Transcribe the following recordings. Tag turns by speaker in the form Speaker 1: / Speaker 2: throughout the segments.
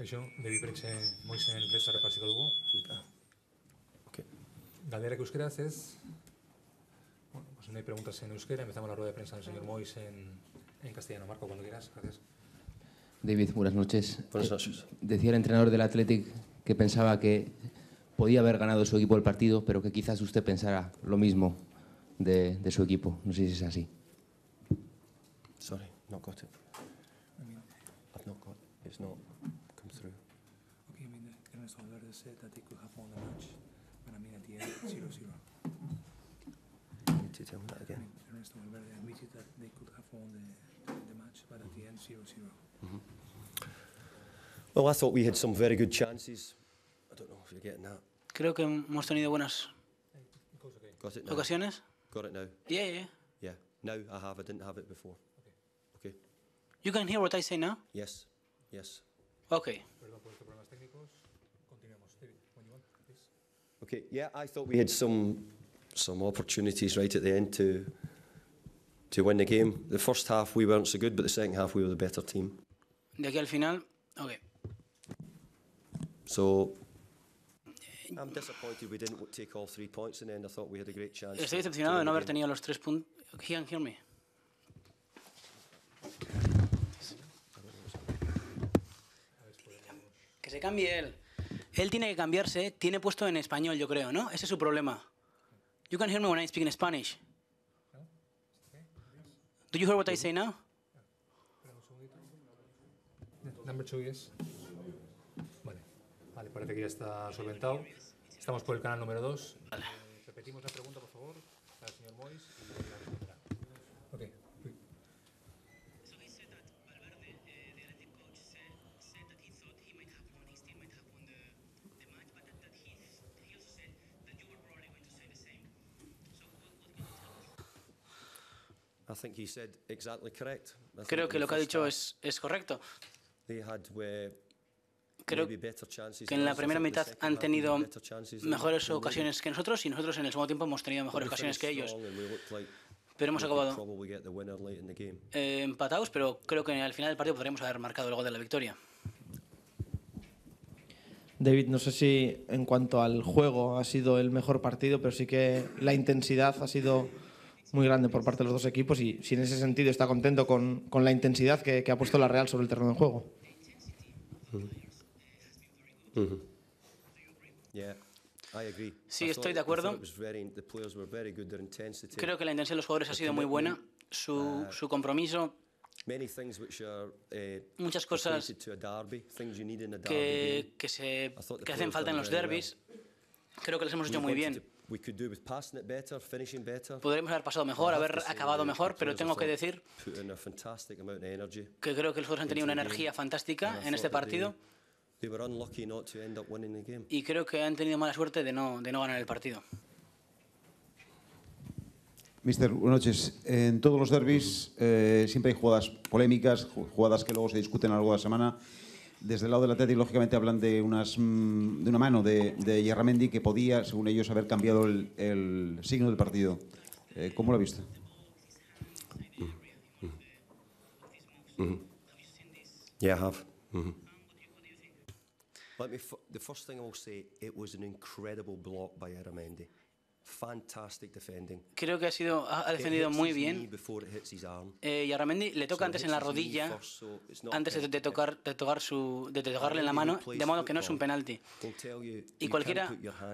Speaker 1: Kaixo, David Preche Moisen presta repasiko dugu.
Speaker 2: Okay.
Speaker 1: Galderak euskeraz ez. Bueno, pues no hay preguntas en euskera. Empezamos la rueda de prensa del señor Mois en castellano. Marco, cuando quieras. Gracias.
Speaker 3: David, buenas noches.
Speaker 2: Buenas noches.
Speaker 3: Decía el entrenador del Athletic que pensaba que podía haber ganado su equipo el partido, pero que quizás usted pensara lo mismo de su equipo. No sé si es así.
Speaker 2: Sorry, not got it. I've not got it. It's not come through.
Speaker 1: Okay, I mean, Ernesto Valverde said that they could have won the match, but I mean at the end 0-0.
Speaker 2: You need to tell me that
Speaker 1: I
Speaker 2: again.
Speaker 1: mean, Ernesto Valverde admitted that they could have won the match, but at the end 0-0.
Speaker 2: Well, I thought we had some very good chances. I don't know if you're getting that.
Speaker 4: Creo que hemos tenido buenas
Speaker 2: Got it now?
Speaker 4: ocasiones.
Speaker 2: Got it now?
Speaker 4: Yeah.
Speaker 2: Yeah. Now I have. I didn't have it before. Okay.
Speaker 4: You can hear what I say now?
Speaker 2: Yes. Yes.
Speaker 4: Okay.
Speaker 1: Perdón por estos problemas técnicos. Continuemos. David, when you want, please.
Speaker 2: Okay. Yeah, I thought we had some opportunities right at the end to win the game. The first half we weren't so good, but the second half we were the better team.
Speaker 4: De aquí al final, okay.
Speaker 2: So I'm disappointed we didn't take all 3 points in the end. I thought we had a great chance.
Speaker 4: Estoy
Speaker 2: to
Speaker 4: decepcionado de
Speaker 2: win
Speaker 4: no
Speaker 2: the
Speaker 4: haber
Speaker 2: game.
Speaker 4: tenido los 3 puntos. He can hear me. Que se cambie él. Él tiene que cambiarse, tiene puesto en español, yo creo, ¿no? Ese es su problema. You can hear me when I speak in Spanish. Do you hear what I say now?
Speaker 1: Number 2, yes. Vale, parece que ya está solventado. Estamos por el canal número 2.
Speaker 4: Vale.
Speaker 1: Repetimos la pregunta, por favor, al señor Mois y la responderá. Okay.
Speaker 5: So he said that Valverde, the Athletic coach, said that he thought he might have won, his team might have won the match, but that he also said that you were probably going to say the same. So what can you tell us?
Speaker 2: I think he said exactly correct. I think
Speaker 4: Creo que
Speaker 2: in
Speaker 4: lo que ha
Speaker 2: the first
Speaker 4: dicho
Speaker 2: half
Speaker 4: es correcto.
Speaker 2: They had
Speaker 4: Creo
Speaker 2: maybe better chances
Speaker 4: que en
Speaker 2: than
Speaker 4: la
Speaker 2: us. I
Speaker 4: primera
Speaker 2: think the
Speaker 4: mitad
Speaker 2: second
Speaker 4: han
Speaker 2: half we had
Speaker 4: tenido
Speaker 2: better chances than-
Speaker 4: mejores
Speaker 2: than they did.
Speaker 4: ocasiones que nosotros y nosotros en el segundo tiempo hemos tenido mejores
Speaker 2: We
Speaker 4: ocasiones que
Speaker 2: finished
Speaker 4: ellos.
Speaker 2: strong and we looked like
Speaker 4: Pero hemos
Speaker 2: we could
Speaker 4: acabado
Speaker 2: probably get the winner late in the game.
Speaker 4: empatados, pero creo que al final del partido podríamos haber marcado el gol de la victoria.
Speaker 6: David, no sé si en cuanto al juego ha sido el mejor partido, pero sí que la intensidad ha sido muy grande por parte de los dos equipos y si en ese sentido está contento con la intensidad que ha puesto la Real sobre el terreno de juego.
Speaker 2: Yeah, I agree.
Speaker 4: Sí,
Speaker 2: I
Speaker 4: estoy
Speaker 2: thought-
Speaker 4: de
Speaker 2: I
Speaker 4: acuerdo.
Speaker 2: thought it was the players were very good, their intensity.
Speaker 4: Creo que la intensidad de los jugadores ha sido muy buena, su compromiso,
Speaker 2: Many things which are
Speaker 4: muchas cosas
Speaker 2: equated to a derby, things you need in a derby game.
Speaker 4: que hacen falta en los derbis. Creo que les hemos hecho muy bien.
Speaker 2: We could do with passing it better, finishing better.
Speaker 4: Podríamos haber pasado mejor, haber acabado mejor, pero tengo que decir
Speaker 2: Put in a fantastic amount of energy.
Speaker 4: que creo que los jugadores han tenido una energía fantástica en este partido
Speaker 2: They were unlucky not to end up winning the game.
Speaker 4: y creo que han tenido mala suerte de no ganar el partido.
Speaker 7: Mister, buenas noches. En todos los derbis siempre hay jugadas polémicas, jugadas que luego se discuten a lo largo de la semana. Desde el lado del Atlético, lógicamente, hablan de una mano de Yarramendi que podía, según ellos, haber cambiado el signo del partido. ¿Cómo lo ha visto?
Speaker 2: Yeah, I have. The first thing I will say, it was an incredible block by Yarramendi. Fantastic defending.
Speaker 4: Creo que ha defendido muy bien.
Speaker 2: Before it hits his arm.
Speaker 4: Y a Ramendi le toca antes en la rodilla, antes de tocarle en la mano, de modo que no es un penalti. Y cualquiera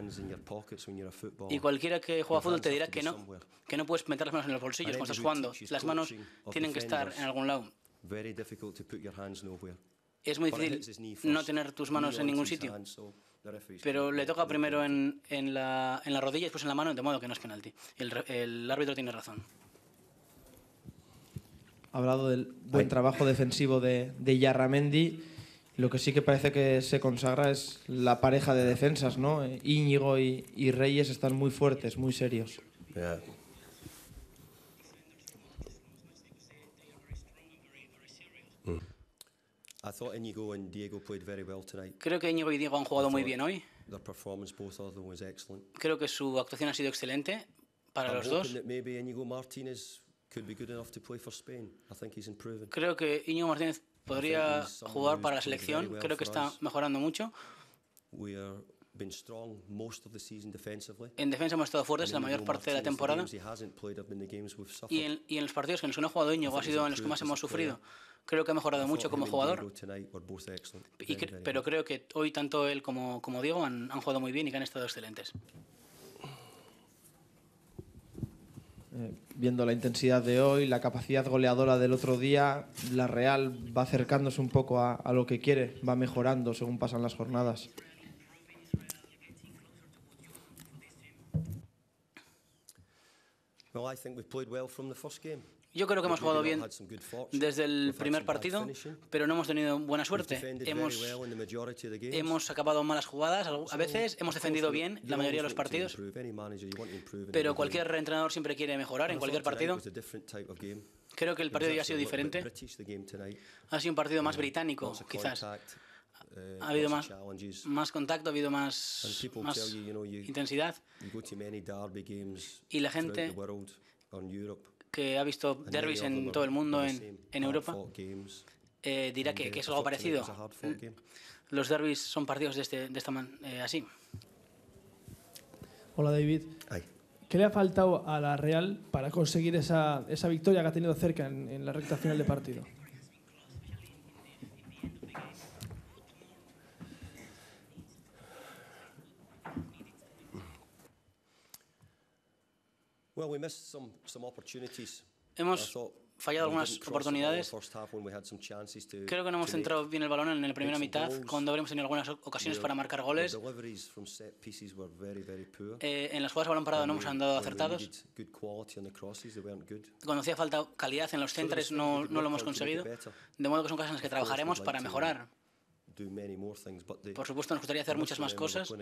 Speaker 4: que juega fútbol te dirá que no puedes meter las manos en los bolsillos cuando estás jugando. Las manos tienen que estar en algún lado. Es muy difícil no tener tus manos en ningún sitio. Pero le toca primero en la rodilla y después en la mano, de modo que no es penalti. El árbitro tiene razón.
Speaker 6: Ha hablado del buen trabajo defensivo de Yarramendi. Lo que sí que parece que se consagra es la pareja de defensas, ¿no? Íñigo y Reyes están muy fuertes, muy serios.
Speaker 2: Yeah. I thought Íñigo and Diego played very well tonight.
Speaker 4: Creo que Íñigo y Diego han jugado muy bien hoy.
Speaker 2: Their performance, both of them, was excellent.
Speaker 4: Creo que su actuación ha sido excelente para los dos.
Speaker 2: That maybe Íñigo Martínez could be good enough to play for Spain. I think he's improving.
Speaker 4: Creo que Íñigo Martínez podría jugar para la selección. Creo que está mejorando mucho. En defensa hemos estado fuertes la mayor parte de la temporada. Y en los partidos que en los que no ha jugado Íñigo ha sido en los que más hemos sufrido. Creo que ha mejorado mucho como jugador. Pero creo que hoy tanto él como Diego han jugado muy bien y que han estado excelentes.
Speaker 6: Viendo la intensidad de hoy, la capacidad goleadora del otro día, la Real va acercándose un poco a lo que quiere, va mejorando según pasan las jornadas.
Speaker 4: Yo creo que hemos jugado bien desde el primer partido, pero no hemos tenido buena suerte. Hemos acabado malas jugadas, a veces hemos defendido bien la mayoría de los partidos, pero cualquier entrenador siempre quiere mejorar en cualquier partido. Creo que el partido ya ha sido diferente. Ha sido un partido más británico, quizás. Ha habido más contacto, ha habido más intensidad. Y la gente que ha visto derbis en todo el mundo, en Europa, dirá que es algo parecido. Los derbis son partidos así.
Speaker 8: Hola, David. ¿Qué le ha faltado a la Real para conseguir esa victoria que ha tenido cerca en la recta final de partido?
Speaker 4: Hemos fallado algunas oportunidades. Creo que no hemos centrado bien el balón en la primera mitad, cuando habríamos tenido algunas ocasiones para marcar goles. En las jugadas a balón parado no hemos andado acertados. Cuando hacía falta calidad en los centros no lo hemos conseguido. De modo que son cosas en las que trabajaremos para mejorar. Por supuesto, nos gustaría hacer muchas más cosas,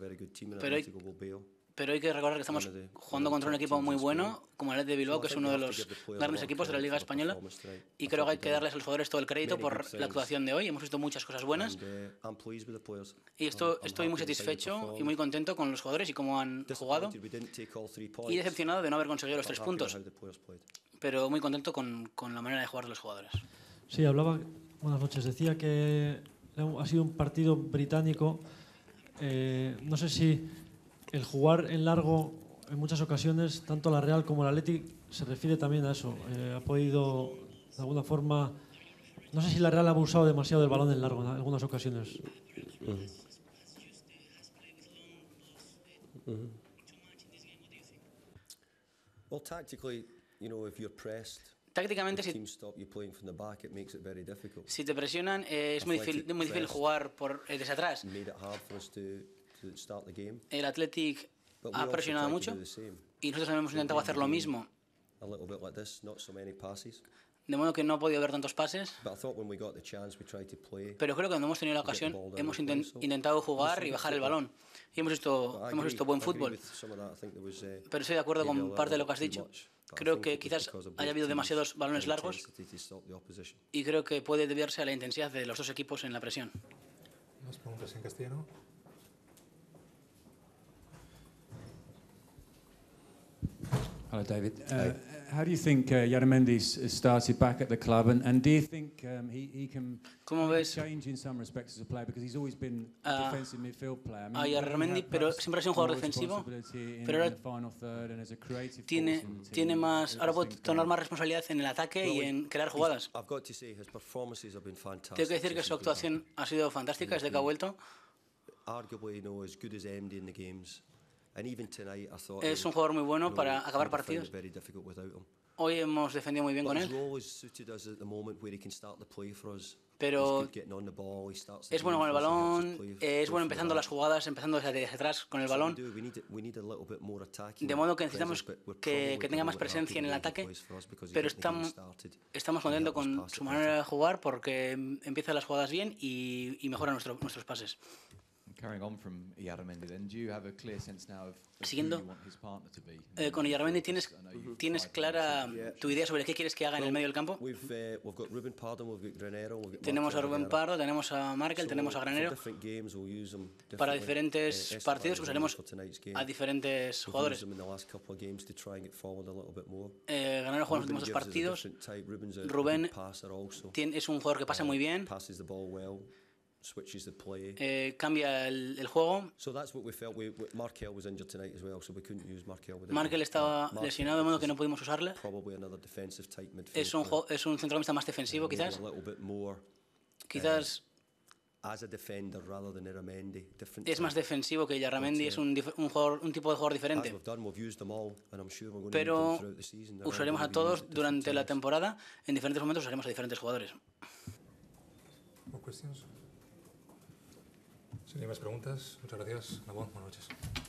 Speaker 4: pero hay que recordar que estamos jugando contra un equipo muy bueno, como el Athletic de Bilbao, que es uno de los grandes equipos de la Liga Española, y creo que hay que darles a los jugadores todo el crédito por la actuación de hoy. Hemos visto muchas cosas buenas y estoy muy satisfecho y muy contento con los jugadores y cómo han jugado, y decepcionado de no haber conseguido los 3 puntos, pero muy contento con la manera de jugar de los jugadores.
Speaker 9: Sí, hablaba, buenas noches, decía que ha sido un partido británico. No sé si el jugar en largo en muchas ocasiones, tanto la Real como el Athletic, se refiere también a eso. Ha podido, de alguna forma, no sé si la Real ha abusado demasiado del balón en largo en algunas ocasiones.
Speaker 4: Tácticamente, si te presionan, es muy difícil jugar desde atrás. El Athletic ha presionado mucho y nosotros hemos intentado hacer lo mismo. De modo que no ha podido haber tantos pases. Pero creo que cuando hemos tenido la ocasión hemos intentado jugar y bajar el balón. Y hemos visto buen fútbol. Pero estoy de acuerdo con parte de lo que has dicho. Creo que quizás haya habido demasiados balones largos y creo que puede deberse a la intensidad de los dos equipos en la presión.
Speaker 1: Más preguntas en castellano.
Speaker 10: Hello, David. How do you think Yaramendi started back at the club, and do you think he can change in some respects as a player, because he's always been a defensive midfield player?
Speaker 4: A Yaramendi, pero siempre ha sido un jugador defensivo, pero ahora tiene más, ahora puede tomar más responsabilidad en el ataque y en crear jugadas. Tengo que decir que su actuación ha sido fantástica desde que ha vuelto. Es un jugador muy bueno para acabar partidos. Hoy hemos defendido muy bien con él. Pero es bueno con el balón, es bueno empezando las jugadas, empezando desde atrás con el balón. De modo que necesitamos que tenga más presencia en el ataque, pero estamos contentos con su manera de jugar porque empieza las jugadas bien y mejora nuestros pases. Siguiendo con Illarramendi, ¿tienes clara tu idea sobre qué quieres que haga en el medio del campo? Tenemos a Rubén Pardo, tenemos a Markel, tenemos a Granero. Para diferentes partidos usaremos a diferentes jugadores. Granero juega los últimos 2 partidos. Rubén es un jugador que pasa muy bien. Cambia el juego. Markel estaba lesionado, de modo que no pudimos usarle. Es un centrocampista más defensivo, quizás. Es más defensivo que Illarramendi, es un tipo de jugador diferente. Pero usaremos a todos durante la temporada. En diferentes momentos usaremos a diferentes jugadores.
Speaker 1: ¿Cuestiones? Si no hay más preguntas, muchas gracias. Buenas noches.